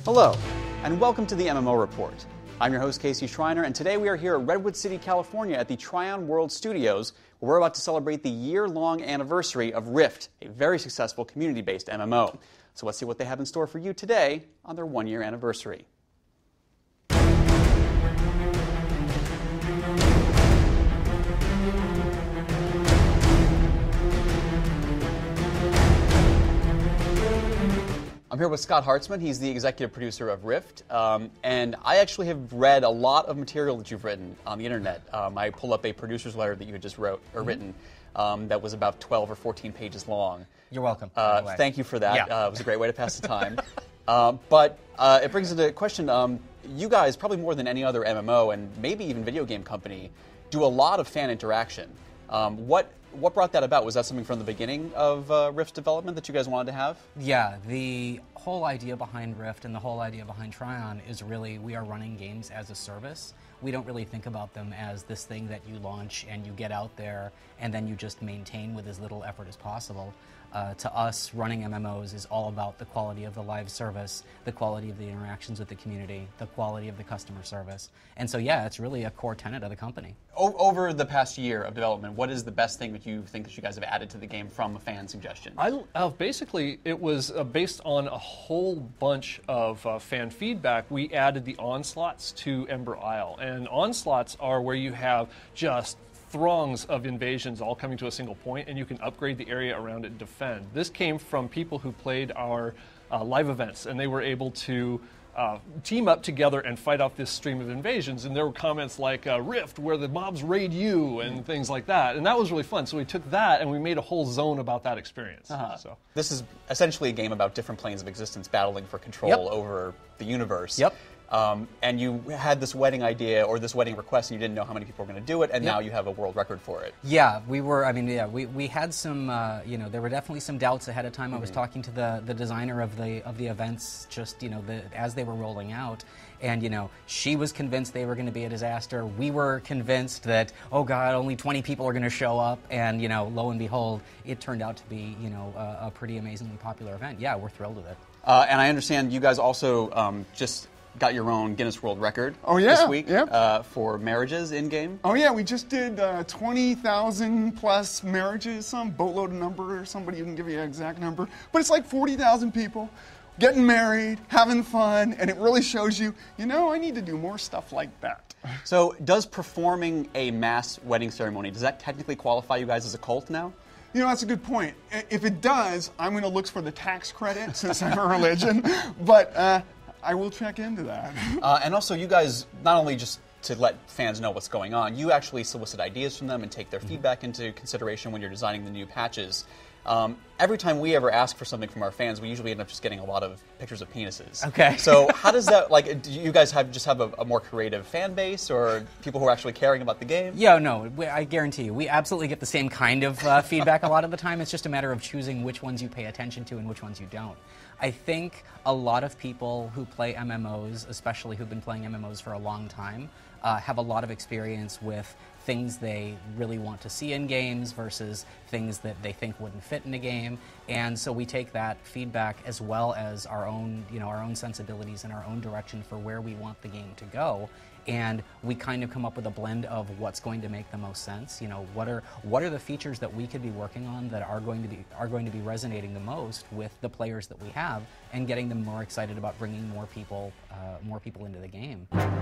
Hello, and welcome to the MMO Report. I'm your host, Casey Schreiner, and today we are here at Redwood City, California at the Trion World Studios, where we're about to celebrate the year-long anniversary of Rift, a very successful community-based MMO. So let's see what they have in store for you today on their one-year anniversary. I'm here with Scott Hartzman. He's the executive producer of Rift, and I actually have read a lot of material that you've written on the internet. I pulled up a producer's letter that you had just written that was about 12 or 14 pages long. You're welcome. Thank you for that. Yeah. It was a great way to pass the time. But it brings into question, you guys, probably more than any other MMO and maybe even video game company, do a lot of fan interaction. What brought that about? Was that something from the beginning of Rift's development that you guys wanted to have? Yeah, the whole idea behind Rift and the whole idea behind Trion is really we are running games as a service. We don't really think about them as this thing that you launch and you get out there and then you just maintain with as little effort as possible. To us, running MMOs is all about the quality of the live service, the quality of the interactions with the community, the quality of the customer service. And so, yeah, it's really a core tenet of the company. Over the past year of development, what is the best thing that you think that you guys have added to the game from a fan suggestion? Basically, it was based on a whole bunch of fan feedback. We added the onslaughts to Ember Isle. And onslaughts are where you have just throngs of invasions all coming to a single point, and you can upgrade the area around it and defend. This came from people who played our live events, and they were able to team up together and fight off this stream of invasions. And there were comments like Rift, where the mobs raid you, and things like that. And that was really fun. So we took that and we made a whole zone about that experience. So this is essentially a game about different planes of existence battling for control over the universe. Yep. And you had this wedding idea or this wedding request, and you didn't know how many people were going to do it, and now you have a world record for it. Yeah, we had some, there were definitely some doubts ahead of time. I was talking to the designer of the events just, as they were rolling out, and, she was convinced they were going to be a disaster. We were convinced that, oh God, only 20 people are going to show up, and, lo and behold, it turned out to be, a pretty amazingly popular event. Yeah, we're thrilled with it. And I understand you guys also just got your own Guinness World Record this week for marriages in-game. Oh yeah, we just did 20,000 plus marriages, some boatload of number, somebody can give you an exact number, but it's like 40,000 people getting married, having fun, and it really shows you, I need to do more stuff like that. So does performing a mass wedding ceremony, does that technically qualify you guys as a cult now? That's a good point. If it does, I'm going to look for the tax credit since I'm a religion, but I will check into that. And also, you guys, not only just to let fans know what's going on, you actually solicit ideas from them and take their feedback into consideration when you're designing the new patches. Every time we ever ask for something from our fans, we usually end up just getting a lot of pictures of penises. Okay. So how does that, do you guys just have a more creative fan base, or people who are actually caring about the game? Yeah, no, I guarantee you, we absolutely get the same kind of feedback a lot of the time. It's just a matter of choosing which ones you pay attention to and which ones you don't. I think a lot of people who play MMOs, especially who've been playing MMOs for a long time, have a lot of experience with things they really want to see in games versus things that they think wouldn't fit in a game. And so we take that feedback as well as our own, our own sensibilities and our own direction for where we want the game to go. And we kind of come up with a blend of what's going to make the most sense. What are the features that we could be working on that are going to be resonating the most with the players that we have, and getting them more excited about bringing more people into the game.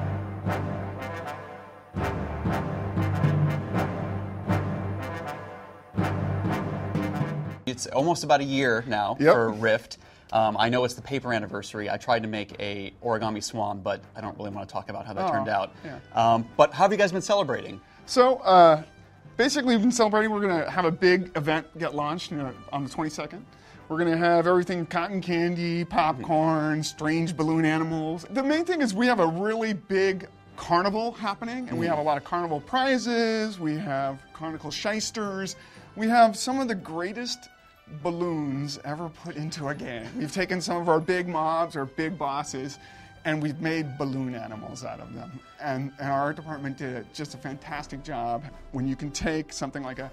It's almost about a year now for Rift. I know it's the paper anniversary. I tried to make a origami swan, but I don't really want to talk about how that turned out. Yeah. But how have you guys been celebrating? So basically we've been celebrating. We're going to have a big event get launched on the 22nd. We're going to have everything cotton candy, popcorn, strange balloon animals. The main thing is we have a really big carnival happening, and we have a lot of carnival prizes. We have carnival shysters. We have some of the greatest balloons ever put into a game. We've taken some of our big mobs, our big bosses, and we've made balloon animals out of them. And our art department did just a fantastic job. When you can take something like a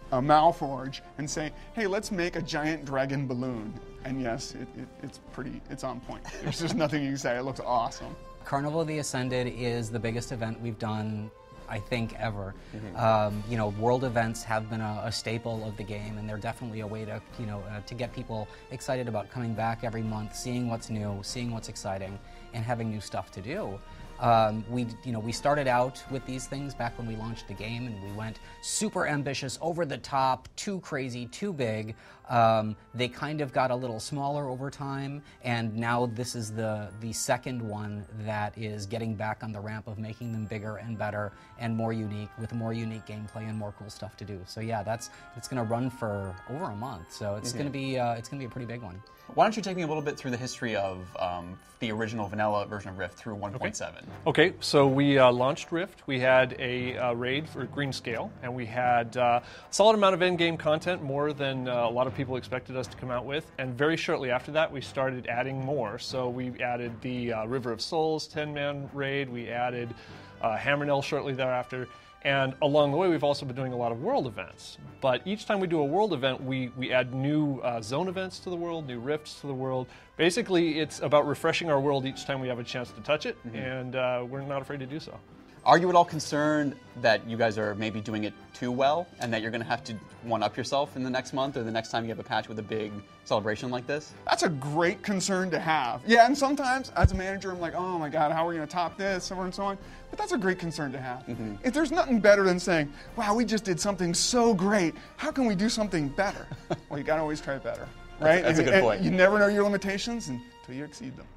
Malforge and say, hey, let's make a giant dragon balloon. And yes, it's on point. There's just nothing you can say. It looks awesome. Carnival of the Ascended is the biggest event we've done, I think, ever. World events have been a staple of the game, and they're definitely a way to, to get people excited about coming back every month, seeing what's new, seeing what's exciting, and having new stuff to do. We started out with these things back when we launched the game, and we went super ambitious, over the top, too crazy, too big. They kind of got a little smaller over time, and now this is the second one that is getting back on the ramp of making them bigger and better and more unique, with more unique gameplay and more cool stuff to do. So yeah, it's going to run for over a month. So it's going to be a pretty big one. Why don't you take me a little bit through the history of the original vanilla version of Rift through 1.7? Okay, so we launched Rift. We had a raid for Greenscale, and we had a solid amount of end-game content, more than a lot of people expected us to come out with. And very shortly after that, we started adding more. So we added the River of Souls 10-man raid. We added Hammernell shortly thereafter. And along the way, we've also been doing a lot of world events. But each time we do a world event, we add new zone events to the world, new rifts to the world. Basically, it's about refreshing our world each time we have a chance to touch it, and we're not afraid to do so. Are you at all concerned that you guys are maybe doing it too well, and that you're going to have to one-up yourself in the next month or the next time you have a patch with a big celebration like this? That's a great concern to have. Yeah, and sometimes as a manager, I'm like, oh my God, how are we going to top this, so on and so on. But that's a great concern to have. If there's nothing better than saying, wow, we just did something so great, how can we do something better? Well, you got to always try better, right? That's a good point. You never know your limitations until you exceed them.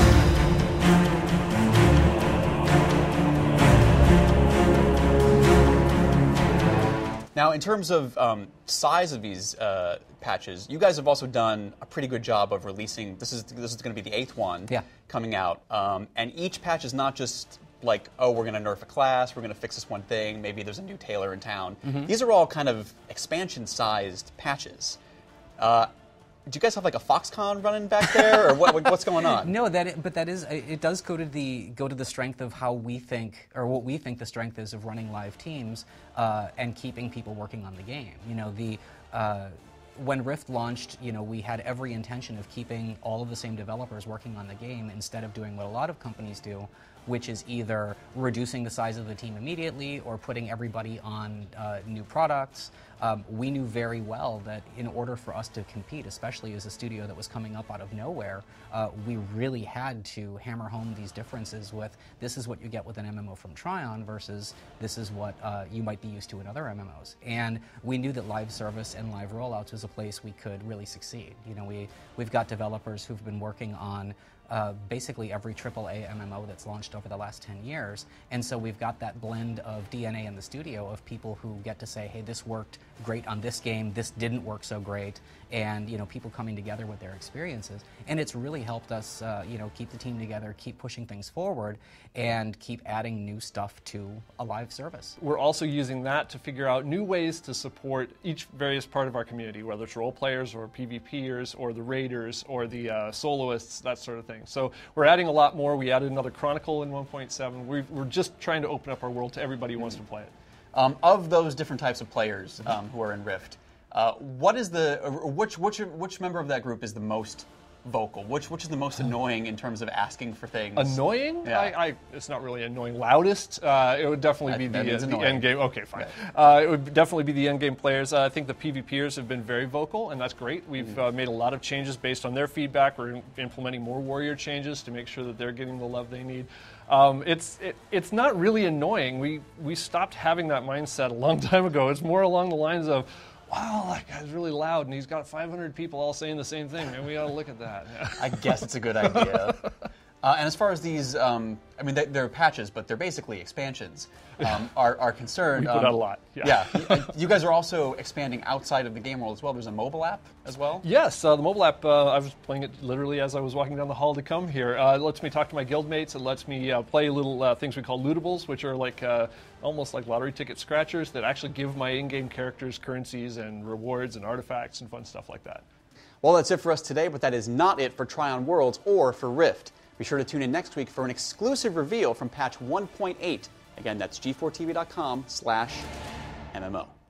Now, in terms of size of these patches, you guys have also done a pretty good job of releasing. This is going to be the 8th one coming out, and each patch is not just like, oh, we're going to nerf a class, we're going to fix this one thing, maybe there's a new tailor in town. These are all kind of expansion-sized patches. Do you guys have like a Foxconn running back there, or what's going on? No, it does go to the strength of how we think, or what we think the strength is of running live teams and keeping people working on the game. When Rift launched, we had every intention of keeping all of the same developers working on the game instead of doing what a lot of companies do, which is either reducing the size of the team immediately or putting everybody on new products. We knew very well that in order for us to compete, especially as a studio that was coming up out of nowhere, we really had to hammer home these differences with this is what you get with an MMO from Trion versus this is what you might be used to in other MMOs. And we knew that live service and live rollouts was a place we could really succeed. We've got developers who've been working on basically every AAA MMO that's launched over the last 10 years. And so we've got that blend of DNA in the studio of people who get to say, hey, this worked great on this game, this didn't work so great, and people coming together with their experiences. And it's really helped us keep the team together, keep pushing things forward, and keep adding new stuff to a live service. We're also using that to figure out new ways to support each various part of our community, whether it's role players or PvPers or the raiders or the soloists, that sort of thing. So we're adding a lot more. We added another Chronicle in 1.7. We're just trying to open up our world to everybody who wants to play it. Of those different types of players who are in Rift, which member of that group is the most vocal? Which is the most annoying in terms of asking for things? Annoying? Yeah. It's not really annoying. Loudest? It would definitely be the end game. Okay, fine. Right. It would definitely be the end game players. I think the PvPers have been very vocal, and that's great. We've made a lot of changes based on their feedback. We're implementing more warrior changes to make sure that they're getting the love they need. It's not really annoying. We stopped having that mindset a long time ago. It's more along the lines of, wow, that guy's really loud, and he's got 500 people all saying the same thing. Man, we ought to look at that. Yeah. I guess it's a good idea. And as far as these, they're patches, but they're basically expansions, are concerned. We put out a lot. Yeah. You guys are also expanding outside of the game world as well. There's a mobile app as well? Yes, the mobile app, I was playing it literally as I was walking down the hall to come here. It lets me talk to my guildmates. It lets me play little things we call lootables, which are like almost like lottery ticket scratchers that actually give my in-game characters currencies and rewards and artifacts and fun stuff like that. Well, that's it for us today, but that is not it for Trion Worlds or for Rift. Be sure to tune in next week for an exclusive reveal from patch 1.8. Again, that's g4tv.com/MMO.